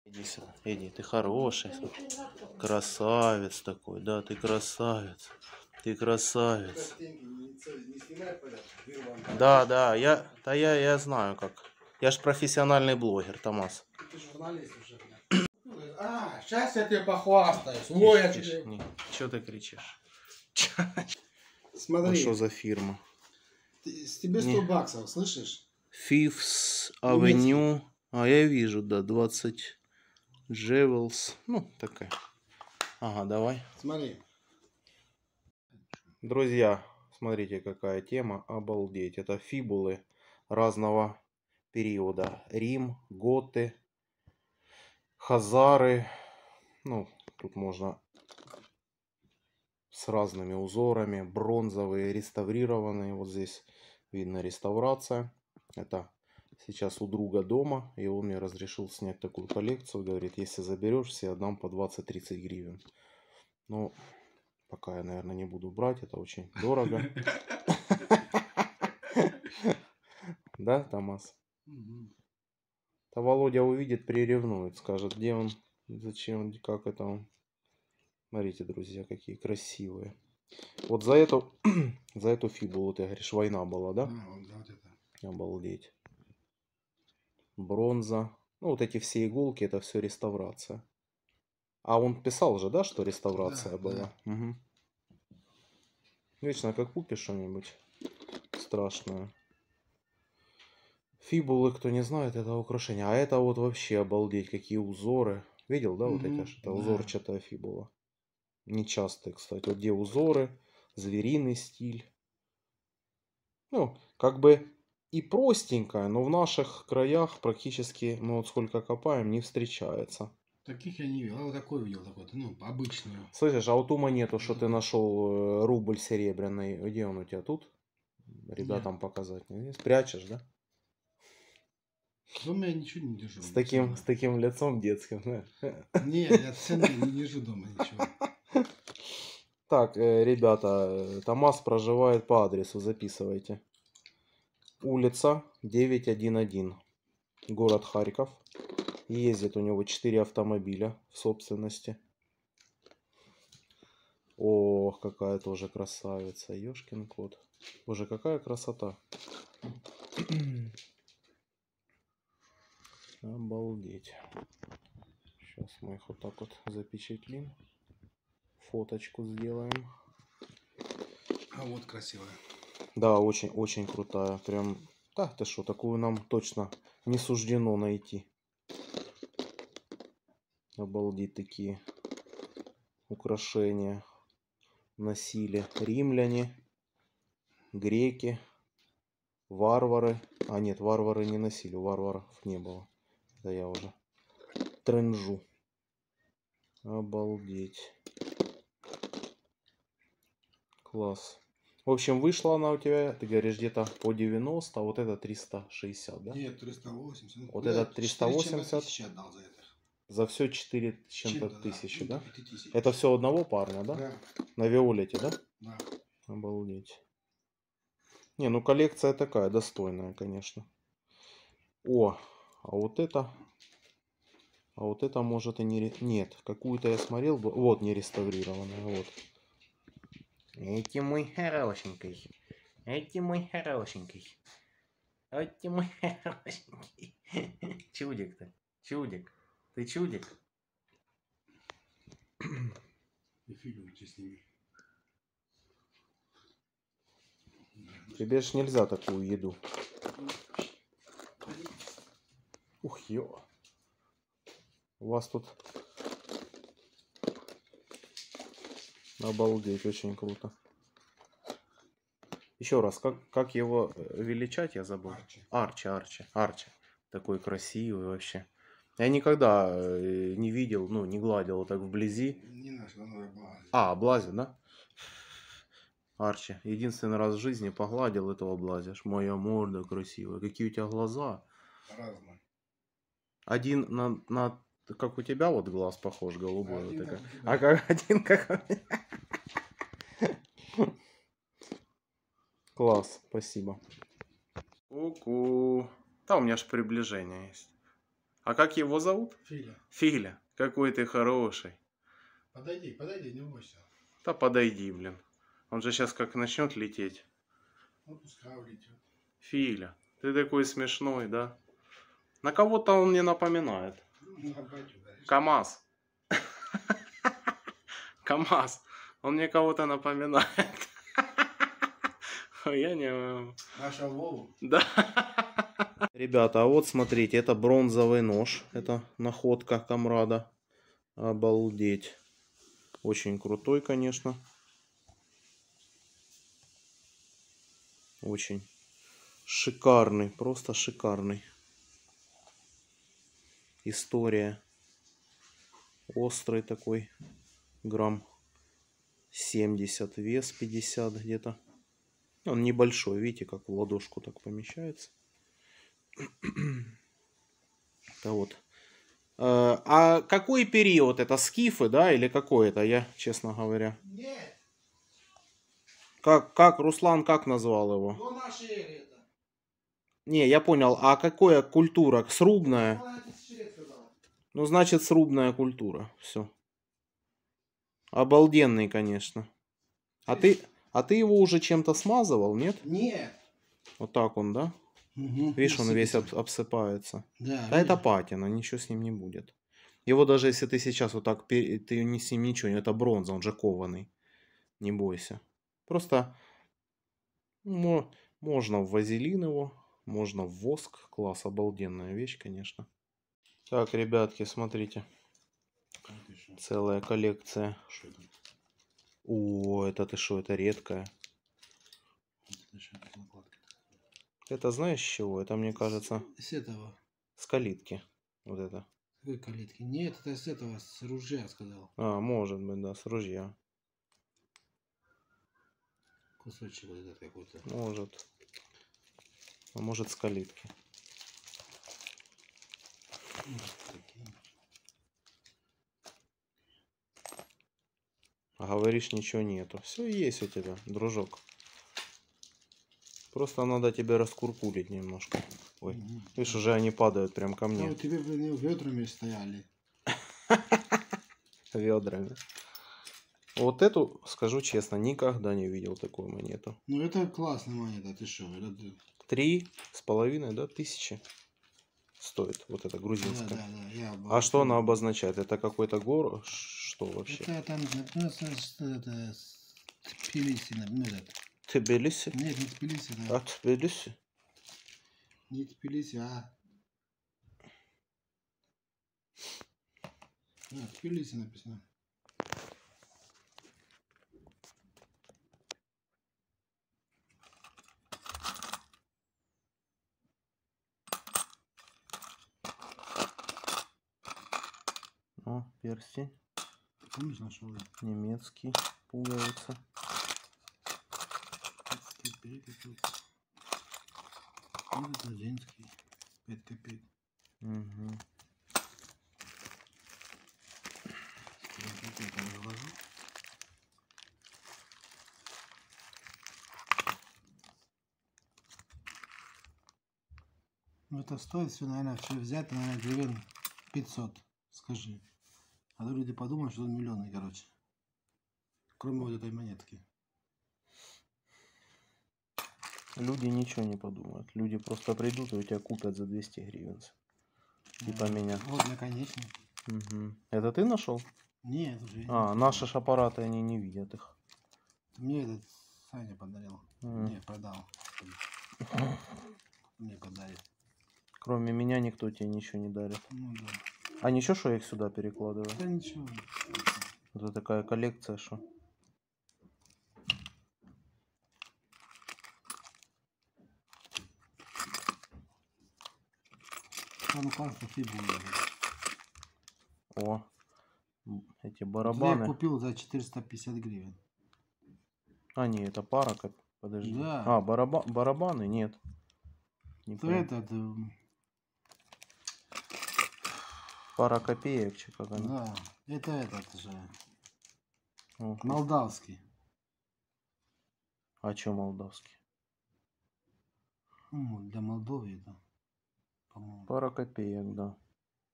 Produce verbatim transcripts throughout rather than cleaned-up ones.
Иди сюда, иди, ты хороший, красавец такой, да, ты красавец, ты красавец. Да, да, я, да я, я знаю как. Я ж профессиональный блогер, Томас. Ты журналист уже, блядь. А, сейчас я тебе похвастаюсь. Ой, я Тише, тебе... Че ты кричишь? Смотри. Ну что за фирма? Ты, с тебе сто баксов, слышишь? Fifth Avenue. А, я вижу, да, двадцать Jewels. Ну, такая. Ага, давай. Смотри. Друзья, смотрите, какая тема. Обалдеть. Это фибулы разного периода. Рим, готы, хазары. Ну, тут можно с разными узорами. Бронзовые, реставрированные. Вот здесь видно реставрация. Это сейчас у друга дома. И он мне разрешил снять такую коллекцию. Говорит, если заберешь, все отдам по двадцать-тридцать гривен. Ну, пока я, наверное, не буду брать. Это очень дорого. Да, Томас? То Володя увидит, приревнует. Скажет, где он, зачем, как это он. Смотрите, друзья, какие красивые. Вот за эту, за эту фибулу, ты говоришь, война была, да? А, вот, вот это. Обалдеть. Бронза. Ну, вот эти все иголки, это все реставрация. А он писал же, да, что реставрация Да, была? да. Угу. Вечно как купишь что-нибудь страшное. Фибулы, кто не знает, это украшение. А это вот вообще обалдеть, какие узоры. Видел, да, вот эти? Это узорчатая фибула. Нечастые, кстати. Вот где узоры, звериный стиль. Ну, как бы и простенькая, но в наших краях практически, ну вот сколько копаем, не встречается. Таких я не видел. А вот такой видел, такой, ну, обычную. Слышишь, а вот ту монету, что ты нашел, рубль серебряный, где он у тебя тут? Ребятам Нет. Показать. Не спрячешь, да? Дома я ничего не держу. С таким, с таким лицом детским, да? Не, я цены не держу дома ничего. Так, ребята, Томас проживает по адресу, записывайте. Улица девять один один, город Харьков. Ездит у него четыре автомобиля в собственности. Ох, какая тоже красавица, ёшкин кот. Боже, какая красота. Обалдеть. Сейчас мы их вот так вот запечатлим. Фоточку сделаем. А вот красивая. Да, очень-очень крутая. Прям, да, ты что, такую нам точно не суждено найти. Обалдеть, такие украшения носили римляне, греки, варвары. А нет, варвары не носили, варваров не было. Да я уже тренжу. Обалдеть. Класс. В общем, вышла она у тебя, ты говоришь, где-то по девяносто, а вот это триста шестьдесят, да? Нет, триста восемьдесят. Вот это триста восемьдесят. Отдал за это. За все четыре с чем-то тысячи, да? тысяч. Это все одного парня, да? Да. На Виолете, да? Да. Обалдеть. Не, ну коллекция такая, достойная, конечно. О, а вот это... А вот это может и не... Нет, какую-то я смотрел, вот не реставрированная, вот. Эти мой хорошенький. Эти мой хорошенький. Эти мой хорошенький. Чудик-то, чудик. Ты чудик. И фигуйте с ними. Тебе ж нельзя такую еду. Ух, ё. У вас тут... Обалдеть, очень круто. Еще раз, как, как его величать, я забыл. Арчи. Арчи, Арчи, Арчи. Такой красивый вообще. Я никогда не видел, ну, не гладил так вблизи. Не наш, надо облазить. А, облазит, да? Арчи. Единственный раз в жизни погладил этого облазишь. Моя морда красивая. Какие у тебя глаза. Разные. Один на, на... Как у тебя вот глаз похож, голубой. Один вот как такой. у тебя. А как один как у меня. Класс, спасибо. Ку-ку. Да, у меня же приближение есть. А как его зовут? Филя. Филя. Какой ты хороший. Подойди, подойди, не бойся. Да подойди, блин. Он же сейчас как начнет лететь. Ну, пускай улетит. Филя, ты такой смешной, да? На кого-то он мне напоминает. Ну, на батю, да. КамАЗ. КамАЗ. Он мне кого-то напоминает. Я не... Наша Вову. Да. Ребята, а вот смотрите, это бронзовый нож. Это находка Камрада. Обалдеть. Очень крутой, конечно. Очень шикарный, просто шикарный. История. Острый такой. Грамм семьдесят, вес пятьдесят где-то. Он небольшой, видите, как в ладошку так помещается. Это вот. А какой период? Это скифы, да, или какой это? Я, честно говоря. Нет. Как, как, Руслан как назвал его? До нашей эры это. Не, я понял. А какая культура? Срубная? Половина тысячи лет сказала. Ну, значит, срубная культура. Все. Обалденный, конечно. А ты, а ты его уже чем-то смазывал, нет? Нет. Вот так он, да? Угу. Видишь, он весь об- обсыпается. Да, Да это патина, ничего с ним не будет. Его даже если ты сейчас вот так, пе- ты не с ним ничего, это бронза, он же кованый. Не бойся. Просто мо- можно в вазелин его, можно в воск. Класс, обалденная вещь, конечно. Так, ребятки, смотрите. Целая коллекция. О, это ты что, это редкая. Это знаешь с чего? Это, мне кажется, С этого. с калитки. Вот это. С какой калитки? Нет, это с этого, с ружья сказал. А, может быть, да, с ружья. Кусочек вот этот какой-то. Может. А может, с калитки. А говоришь, ничего нету. Все есть у тебя, дружок. Просто надо тебе раскуркулить немножко. Ой, Угу. видишь, уже они падают прям ко Да, мне у тебя, блин, ведрами стояли. ведрами. Вот эту, скажу честно, никогда не видел такую монету. Ну, это классная монета, ты что? Это... Три с половиной, да, тысячи стоит вот эта Да, грузинская. да, да. Я А что она обозначает? Это какой-то город? Что вообще? Это там, ну, это, Тбилиси, ну, это. Тбилиси? Нет, не Тбилиси, да. А, Тбилиси? Не Тбилиси, а... Да, Тбилиси написано. О, перстень. Помнишь, нашел? Немецкий. Пуговица. Это женский. пять копеек. Угу. Я там заложу. Ну, это стоит все, наверное, все взять, наверное, гривен пятьсот, скажи. А то люди подумают, что он миллионный, короче. Кроме вот этой монетки. Люди ничего не подумают. Люди просто придут и у тебя купят за двести гривен. Типа А, меня. Вот наконечник. Угу. Это ты нашел? Нет, уже. А, наши ж аппараты, они не видят их. Мне этот Саня подарил. М. Не, продал. Мне подарит. Кроме меня никто тебе ничего не дарит. Ну да. А ничего, что я их сюда перекладываю? Да ничего. Это такая коллекция, что. Там классно фигуры. О, м, эти Я барабаны. купил за четыреста пятьдесят гривен. А, не, это пара. коп- Подожди. Да. А, бараба... барабаны? Нет. Не То понял. этот, эм, Пара копеек, че как она. да, это этот же. О, как- Молдавский. А че молдавский? Ну, для Молдовы это. По-моему. Пара копеек, да.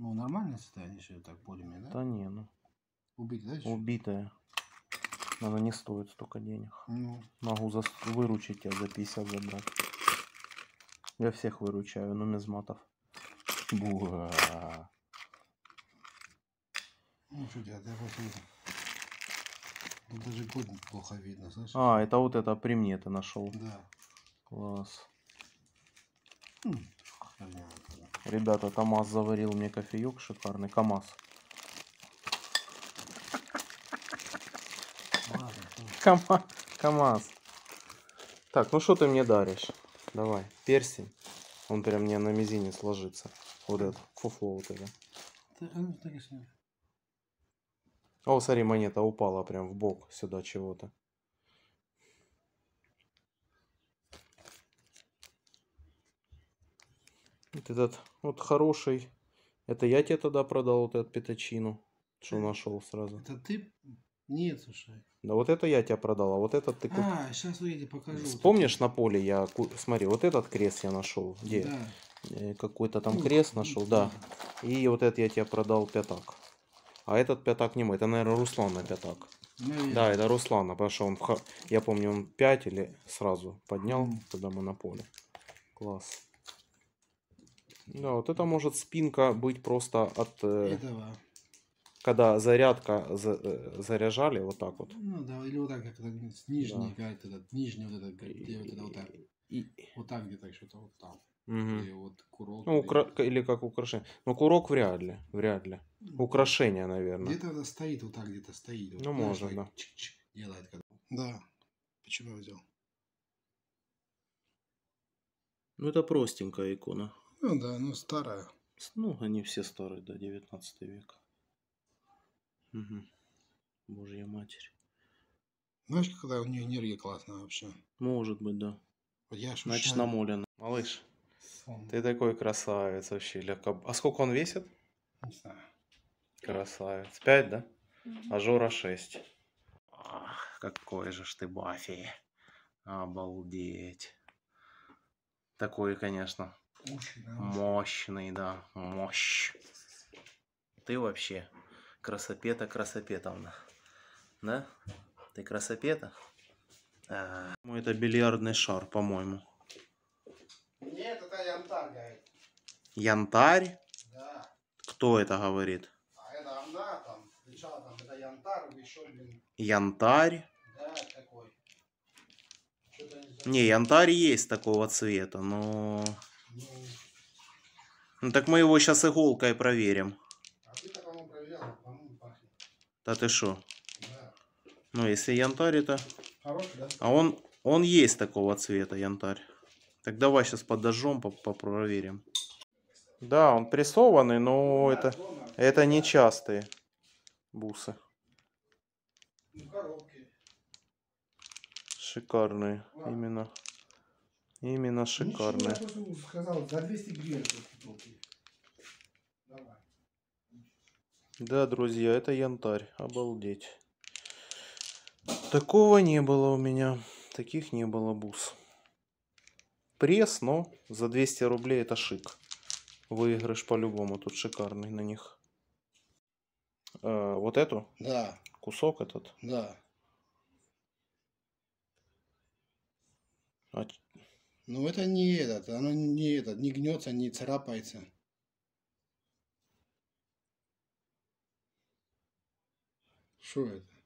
Ну, нормальное состояние еще так более-менее, да? Да не, ну, Убить, да? чуть? убитая. Она не стоит столько денег. Ну, Могу за... выручить тебя за пятьдесят забрать. Я всех выручаю, нумизматов. Буа. ну что делать, я просто... Тут даже год плохо видно, слышишь? А, это вот это при мне ты нашел. Да. Класс. Хм, херня какая. Ребята, КамАЗ заварил мне кофеек шикарный. КамАЗ. Ладно, что? КамАЗ. КамАЗ. Так, ну что ты мне даришь? Давай, перстень. Он прям мне на мизинец ложится. Вот это, фуфло вот это. Ты, а ну, так и сняй. О, смотри, монета упала прям в бок сюда чего-то. Вот этот вот хороший. Это я тебе тогда продал вот этот пятачину, что Э, нашел сразу. Это ты? Нет, слушай. Да вот это я тебе продал, а вот этот ты купил. А, сейчас я тебе покажу. Вспомнишь на поле я, ку- смотри, вот этот крест я нашел. Вот Где? это. Да. Э, Какой-то там Ну, крест ну, нашел, да. И вот этот я тебе продал пятак. А этот пятак не мой, это, наверное, Руслана пятак. Наверное. Да, это Руслана, потому что он, в ха- я помню, он пять или сразу поднял, Мгм. когда мы на поле. Класс. Да, вот это может спинка быть просто от, э, Этого. когда зарядка за- э, заряжали, вот так вот. Ну да, или вот так, как это, с нижней, как этот, нижний вот этот, как, где вот это вот так. И- Вот так где-то что-то вот там. Мгм. Или вот курок. Ну, или- укра- или как украшение. Но курок вряд ли, вряд ли. Ну, Украшение, наверное. где-то это стоит, вот так где-то стоит. Вот, Ну, знаешь, может, так да. чик-чик делает. Когда... Да. Почему я взял? Ну, это простенькая икона. Ну да, ну старая. Ну, они все старые, да, девятнадцатый век. Угу. Божья Матерь. Знаешь, когда у нее энергия классная вообще? Может быть, да. Вот я ощущаю... Значит, намолено. Малыш, сон. ты такой красавец вообще. легко- А сколько он весит? Не знаю. Красавец. Пять, да? А Жора шесть. Ах, какой же ж ты Баффи. Обалдеть. Такой, конечно, Уши, да. мощный, да. Мощь. Ты вообще красопета красопетовна. Да? Ты красопета? А, ну, это бильярдный шар, по-моему. Нет, это янтарь, говорит. Янтарь? Да. Кто это говорит? А это она там кричала, там, это янтарь, еще, блин. Янтарь? Да, такой. Что-то не знаю. Не, янтарь есть такого цвета, но... Ну, Ну так мы его сейчас иголкой проверим. а ты так по-моему проверял, по-моему, пахнет. Да ты шо? Да. Ну, если янтарь это... Хороший, да? А он, он есть такого цвета, янтарь. Так давай сейчас подожжем, попроверим. Да, он прессованный, но это, это не частые бусы. Ну, коробки. Шикарные. Именно. Именно шикарные. Ничего, я просто сказал, за двести гривен. Давай. Да, друзья, это янтарь. Обалдеть. Такого не было у меня. Таких не было бус. Пресс, но за двести рублей это шик. Выигрыш по-любому тут шикарный на них. Э, вот эту? Да. Кусок этот? Да. А, Ну это не этот, оно не этот, не гнется, не царапается. Что это?